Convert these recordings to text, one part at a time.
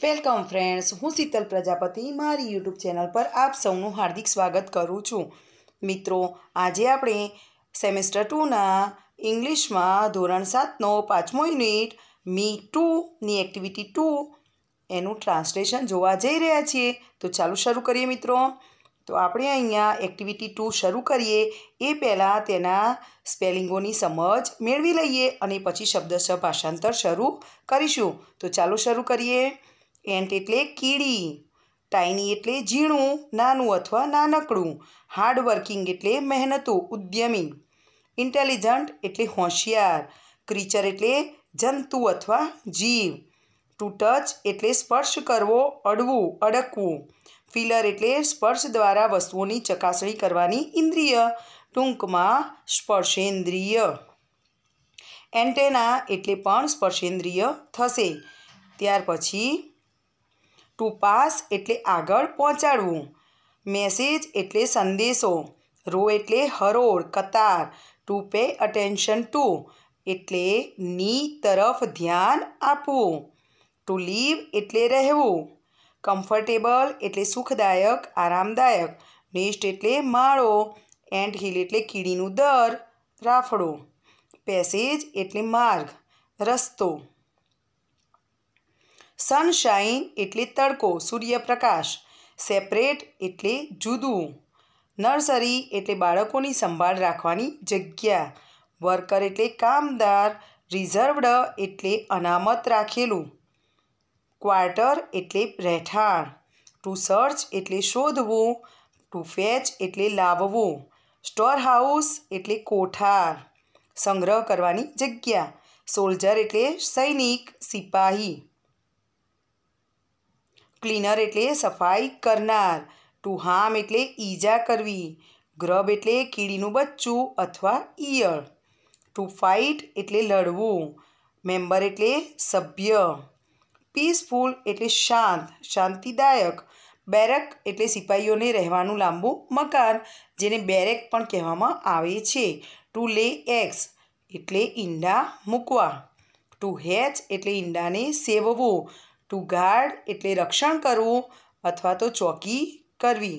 Welcome friends, હું શીતલ પ્રજાપતિ મારી YouTube channel પર આપ સૌનું હાર્દિક સ્વાગત કરું છું. મિત્રો, આજે આપણે સેમેસ્ટર 2ના ઇંગ્લિશમાં ધોરણ 7નો 5મો યુનિટ મી 2ની એક્ટિવિટી 2 એનું ટ્રાન્સલેશન જોવા જઈ રહ્યા છીએ. તો ચાલો શરૂ કરીએ મિત્રો. તો આપણે અહીંયા એક્ટિવિટી 2 શરૂ કરીએ એ પહેલાં તેના સ્પેલિંગોની સમજ મેળવી લઈએ અને પછી શબ્દશઃ ભાષાંતર શરૂ કરીશું. તો ચાલો શરૂ કરીએ. એન્ટ એટલે કીડી, ટાઇની એટલે ઝીણું, નાનું અથવા નાનકડું, હાર્ડવર્કિંગ એટલે મહેનતુ, ઉદ્યમી, ઇન્ટેલિજન્ટ એટલે હોશિયાર, ક્રીચર એટલે જંતુ અથવા જીવ, ટુ ટચ એટલે સ્પર્શ કરવો, અડવું, અડકવું, ફીલર એટલે સ્પર્શ દ્વારા વસ્તુઓની ચકાસણી કરવાની ઇન્દ્રિય, ટૂંકમાં સ્પર્શેન્દ્રિય. એન્ટેના એટલે પણ સ્પર્શેન્દ્રિય થશે. ત્યાર પછી ટુ પાસ એટલે આગળ પહોંચાડવું, મેસેજ એટલે સંદેશો, રો એટલે હરોળ, કતાર, ટુ પે અટેન્શન ટુ એટલે ની તરફ ધ્યાન આપવું, ટુ લીવ એટલે રહેવું, કમ્ફર્ટેબલ એટલે સુખદાયક, આરામદાયક, નેસ્ટ એટલે માળો, એન્ટ હિલ એટલે કીડીનું દર, રાફડો, પેસેજ એટલે માર્ગ, રસ્તો, સનશાઇન એટલે તડકો, સૂર્યપ્રકાશ, સેપરેટ એટલે જુદું, નર્સરી એટલે બાળકોની સંભાળ રાખવાની જગ્યા, વર્કર એટલે કામદાર, રિઝર્વડ એટલે અનામત રાખેલું, ક્વાર્ટર એટલે રહેઠાણ, ટુ સર્ચ એટલે શોધવું, ટુ ફેચ એટલે લાવવું, સ્ટોર હાઉસ એટલે કોઠાર, સંગ્રહ કરવાની જગ્યા, સોલ્જર એટલે સૈનિક, સિપાહી, ક્લીનર એટલે સફાઈ કરનાર, ટુ હાર્મ એટલે ઈજા કરવી, ગ્રબ એટલે કીડીનું બચ્ચું અથવા ઈયળ, ટુ ફાઇટ એટલે લડવું, મેમ્બર એટલે સભ્ય, પીસફુલ એટલે શાંત, શાંતિદાયક, બેરક એટલે સિપાહીઓને રહેવાનું લાંબુ મકાન, જેને બેરેક પણ કહેવામાં આવે છે, ટુ લે એગ્સ એટલે ઈંડા મૂકવા, ટુ હેચ એટલે ઈંડાને સેવવું, ટુ ગાર્ડ એટલે રક્ષણ કરવું અથવા તો ચોકી કરવી,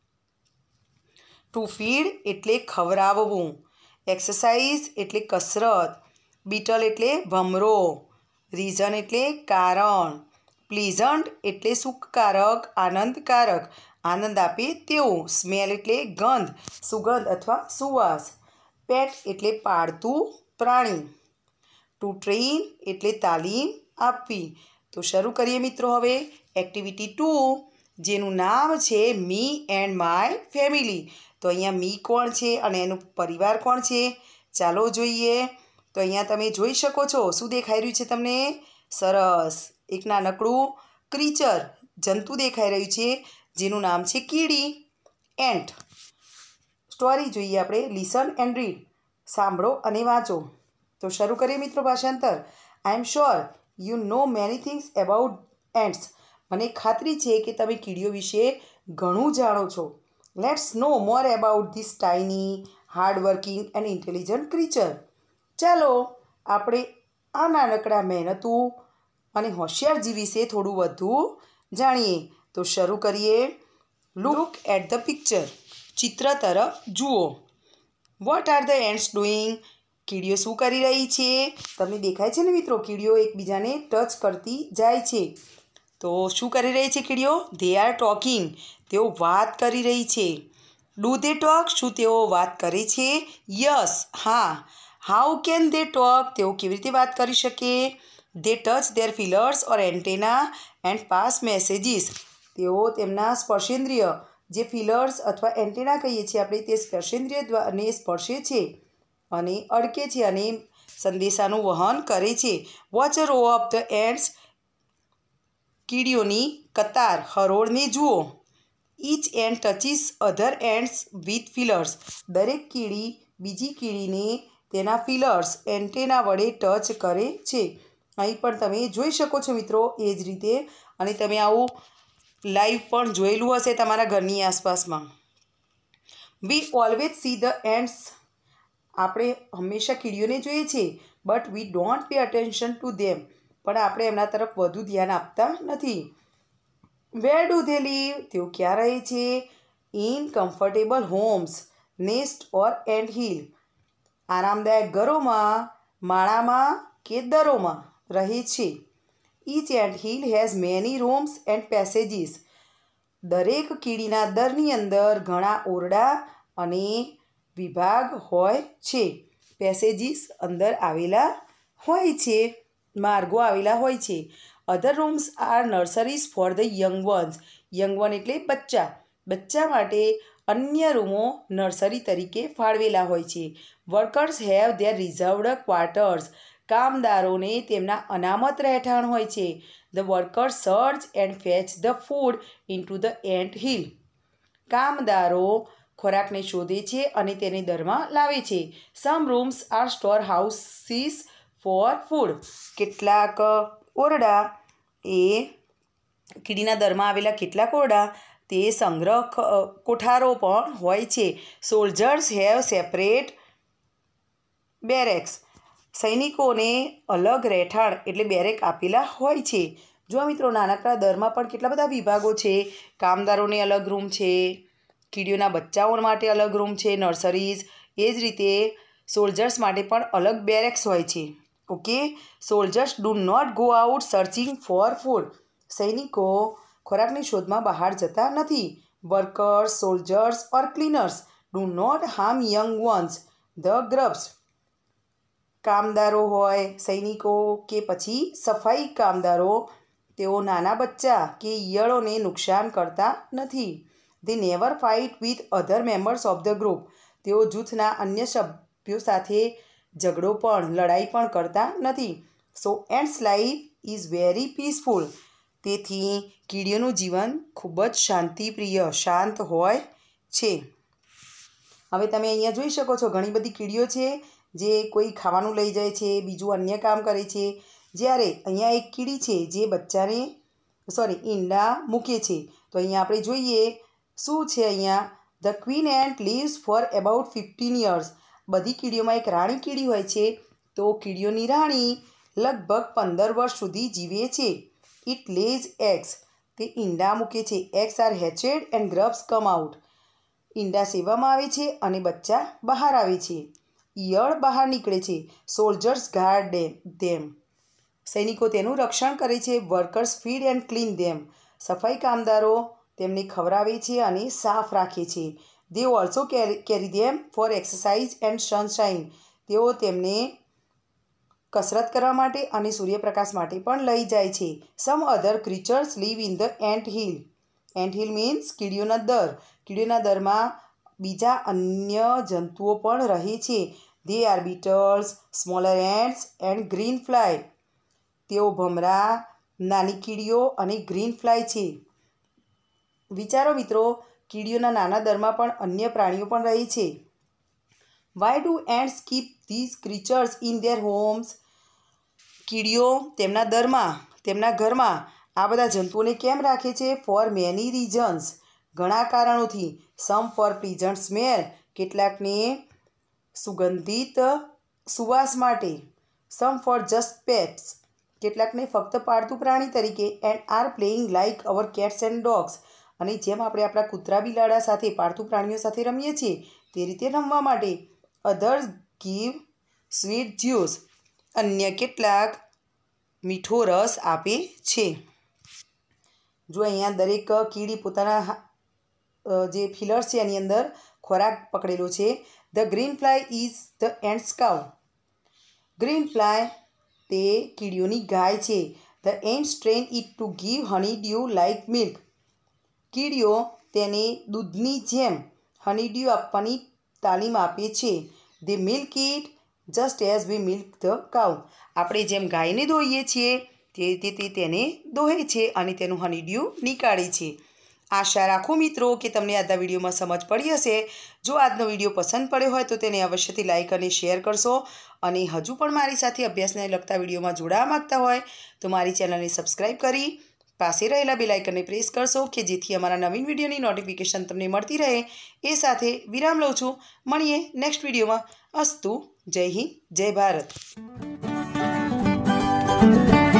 ટુ ફીડ એટલે ખવડાવવું, એક્સરસાઇઝ એટલે કસરત, બીટલ એટલે ભમરો, રીઝન એટલે કારણ, પ્લીઝન્ટ એટલે સુખકારક, આનંદકારક, આનંદ આપે તેવું, સ્મેલ એટલે ગંધ, સુગંધ અથવા સુવાસ, પેટ એટલે પાળતું પ્રાણી, ટુ ટ્રેઇન એટલે તાલીમ આપવી. તો શરૂ કરીએ મિત્રો હવે એક્ટિવિટી 2, જેનું નામ છે મી એન્ડ માય ફેમિલી. તો અહીંયા મી કોણ છે અને એનું પરિવાર કોણ છે ચાલો જોઈએ. તો અહીંયા તમે જોઈ શકો છો શું દેખાઈ રહ્યું છે તમને? સરસ, એક નાનકડું ક્રીચર, જંતુ દેખાઈ રહ્યું છે જેનું નામ છે કીડી, એન્ટ. સ્ટોરી જોઈએ આપણે, લિસન એન્ડ રીડ, સાંભળો અને વાંચો. તો શરૂ કરીએ મિત્રો ભાષાંતર. I am sure you know many things about ants. મને ખાતરી છે કે તમે કીડીઓ વિશે ઘણું જાણો છો. Let's know more about this tiny, hardworking and intelligent creature. ચાલો આપણે આ નાનકડા મહેનતુ અને હોશિયાર જીવ વિશે થોડું વધુ જાણીએ. તો શરૂ કરીએ. Look at the picture. ચિત્ર તરફ જુઓ. What are the ants doing? કીડીઓ શું કરી રહી છે? તમને દેખાય છે ને મિત્રો, કીડીઓ એકબીજાને ટચ કરતી જાય છે. તો શું કરી રહી છે કીડીઓ? They are talking. તેઓ વાત કરી રહી છે. Do they talk? શું તેઓ વાત કરે છે? યસ, હા. How can they talk? તેઓ કેવી રીતે વાત કરી શકે? They touch their feelers or antenna and pass messages. તેઓ તેમના સ્પર્શેન્દ્રિય, જે ફીલર્સ અથવા એન્ટેના કહીએ છીએ આપણે, તે સ્પર્શેન્દ્રિય દ્વારાને સ્પર્શે છે અને અડકે છે અને સંદેશાનું વહન કરે છે. Watch a row of the ants. કીડીઓની કતાર, હરોળને જુઓ. Each ant touches other ants with feelers. દરેક કીડી બીજી કીડીને તેના ફીલર્સ, એન્ટેના વડે ટચ કરે છે. અહીં પણ તમે જોઈ શકો છો મિત્રો એ જ રીતે, અને તમે આવું લાઈવ પણ જોયેલું હશે તમારા ઘરની આસપાસમાં. We always see the ants. આપણે હંમેશા કીડીઓને જોઈએ છીએ, but we don't pay attention to them. પણ આપણે એમના તરફ વધુ ધ્યાન આપતા નથી. Where do they live? તેઓ ક્યાં રહે છે? In comfortable homes, nest or ant hill. આરામદાયક ઘરોમાં, માળામાં કે દરોમાં રહે છે. Each ant hill has many rooms and passages. દરેક કીડીના દરની અંદર ઘણા ઓરડા અને વિભાગ હોય છે. પેસેજીસ અંદર આવેલા હોય છે, માર્ગો આવેલા હોય છે. Other rooms are nurseries for the young ones. Young one એટલે બચ્ચા. બચ્ચા માટે અન્ય રૂમો નર્સરી તરીકે ફાળવેલા હોય છે. Workers have their reserved quarters. કામદારોને તેમના અનામત રહેઠાણ હોય છે. The workers search and fetch the food into the ant hill. કામદારો ખોરાકને શોધે છે અને તેને દરમાં લાવે છે. Some rooms are store houses for food. કેટલાક ઓરડા એ કીડીના દરમાં આવેલા કેટલાક ઓરડા તે સંગ્રહ કોઠારો પણ હોય છે. Soldiers have separate barracks. સૈનિકોને અલગ રહેઠાણ એટલે બેરેક આપેલા હોય છે. જો મિત્રો નાનકડા દરમાં પણ કેટલા બધા વિભાગો છે. કામદારોને અલગ રૂમ છે, કીડીઓના બચ્ચાઓ માટે અલગ રૂમ છે, નર્સરીઝ. એ જ રીતે સોલ્જર્સ માટે પણ અલગ બેરેક્સ હોય છે. Okay. Soldiers do not go out searching for food. સૈનિકો ખોરાકની શોધમાં બહાર જતા નથી. Workers, soldiers or cleaners do not harm young ones the grubs. કામદારો હોય, સૈનિકો કે પછી સફાઈ કામદારો, તેઓ નાના બચ્ચા કે ઈયળોને નુકસાન કરતા નથી. They never fight with other members of the group. તેઓ જૂથના અન્ય સભ્યો સાથે લડાઈ પણ કરતા નથી. So ants life is very peaceful. તેથી કીડીઓનું જીવન ખૂબ જ શાંતિપ્રિય, શાંત હોય છે. હવે તમે અહીંયા જોઈ શકો છો ઘણી બધી કીડીઓ છે જે કોઈ ખાવાનું લઈ જાય છે, બીજું અન્ય કામ કરે છે. જ્યારે અહીંયા એક કીડી છે જે ઈંડા મૂકે છે. તો અહીંયા આપણે જોઈએ શું છે અહીંયા. The queen ant lives for about 15 years. બધી કીડીઓમાં એક રાણી કીડી હોય છે. તો કીડીઓની રાણી લગભગ 15 વર્ષ સુધી જીવે છે. It lays eggs. તે ઈંડા મૂકે છે. Eggs are hatched and grubs come out. ઈંડા સેવવામાં આવે છે અને બચ્ચા બહાર આવે છે. ઈયળ બહાર નીકળે છે. Soldiers guard them. સૈનિકો તેનું રક્ષણ કરે છે. Workers feed and clean them. સફાઈ કામદારો તેમને ખવડાવે છે અને સાફ રાખે છે. They also carry them for exercise and sunshine. તેઓ તેમને કસરત કરવા માટે અને સૂર્યપ્રકાશ માટે પણ લઈ જાય છે. Some other creatures live in the ant hill. Ant hill means કીડીઓના દર. કીડીઓના દરમાં બીજા અન્ય જંતુઓ પણ રહે છે. They are beetles, smaller ants and green fly. તેઓ ભમરા, નાની કીડીઓ અને ગ્રીન ફ્લાય છે. વિચારો મિત્રો, કીડીઓના નાના દરમાં પણ અન્ય પ્રાણીઓ પણ રહે છે. Why do ants keep these creatures in their homes? કીડીઓ તેમના દરમાં, તેમના ઘરમાં આ બધા જંતુઓને કેમ રાખે છે? For many reasons. ઘણા કારણોથી. Some for pleasant smell. કેટલાકને સુગંધિત સુવાસ માટે. Some for just pets. કેટલાકને ફક્ત પાળતું પ્રાણી તરીકે. And are playing like our cats and dogs. અને જેમ આપણે આપણા કૂતરા બિલાડા સાથે, પાળતું પ્રાણીઓ સાથે રમીએ છીએ તે રીતે રમવા માટે. Others give sweet juice. અન્ય કેટલાક મીઠો રસ આપે છે. જો અહીંયા દરેક કીડી પોતાના જે ફિલર્સ છે એની અંદર ખોરાક પકડેલો છે. The green fly is the ants cow. Green fly તે કીડીઓની ગાય છે. The ants train it to give honey dew like milk. કીડીઓ તેને દૂધની જેમ હનીડ્યુ આપવાની તાલીમ આપે છે. They milk it just as we milk the cow. આપણે જેમ ગાયને દોહીએ છીએ તે રીતે તેને દોહે છે અને તેનું હનીડ્યુ નીકાળે છે. આશા રાખું મિત્રો કે તમને આજના વિડીયોમાં સમજ પડી હશે. જો આજનો વિડીયો પસંદ પડ્યો હોય તો તેને અવશ્યથી લાઇક અને શેર કરશો. અને હજુ પણ મારી સાથે અભ્યાસને લગતા વિડીયોમાં જોડાવા માગતા હોય તો મારી ચેનલને સબસ્ક્રાઈબ કરી પાસે રહેલા બેલ આઇકનને પ્રેસ કરશો કે જેથી અમારા નવીન વિડીયોની નોટિફિકેશન તમને મળતી રહે. એ સાથે વિરામ લઉં છું. મળીએ નેક્સ્ટ વિડીયોમાં. અસ્તુ. જય હિન્દ, જય ભારત.